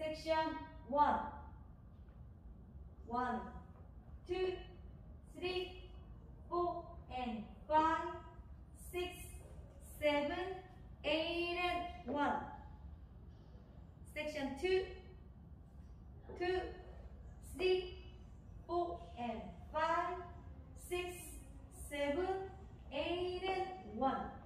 Section 1. 1, 2, 3, 4, and 5, 6, 7, 8, and 1. Section 2, 2, 3, 4, and 5, 6, 7, 8, and 1.